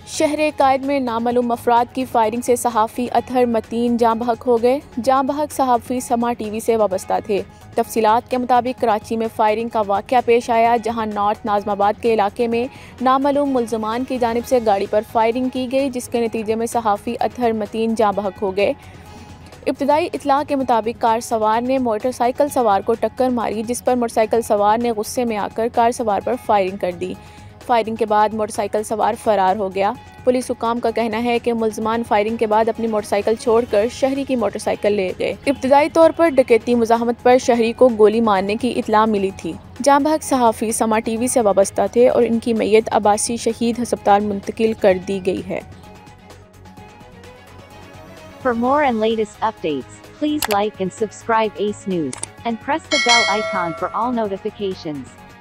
शहर कायद में नामालूम अफराद की फायरिंग से सहाफ़ी अतहर मतीन जाँ बहक हो गए। जाँ बहक सहाफ़ी समा टीवी से वाबस्ता थे। तफसीलात के मुताबिक कराची में फायरिंग का वाक़या पेश आया, जहां नॉर्थ नाज़माबाद के इलाके में नामालूम मुल्ज़मान की जानिब से गाड़ी पर फायरिंग की गई, जिसके नतीजे में सहाफ़ी अतहर मतीन जाँ बहक हो गए। इब्तदाई इत्तला के मुताबिक कार सवार ने मोटरसाइकिल सवार को टक्कर मारी, जिस पर मोटरसाइकिल सवार ने गुस्से में आकर कार सवार पर फायरिंग कर दी। फायरिंग के बाद मोटरसाइकिल सवार फरार हो गया। पुलिस हुकाम का कहना है कि मुल्ज़मान फायरिंग के बाद अपनी मोटरसाइकिल छोड़कर शहरी की मोटरसाइकिल ले गए। इब्तदाई तौर पर डकैती मुज़ाहमत पर शहरी को गोली मारने की इत्तला मिली थी। जाँ बहक सहाफ़ी समा टीवी से वाबस्ता थे और इनकी मैयत अब्बासी शहीद अस्पताल मुंतकिल कर दी गई है। For more and latest updates, please like and subscribe Ace News, and press the bell icon for all notifications.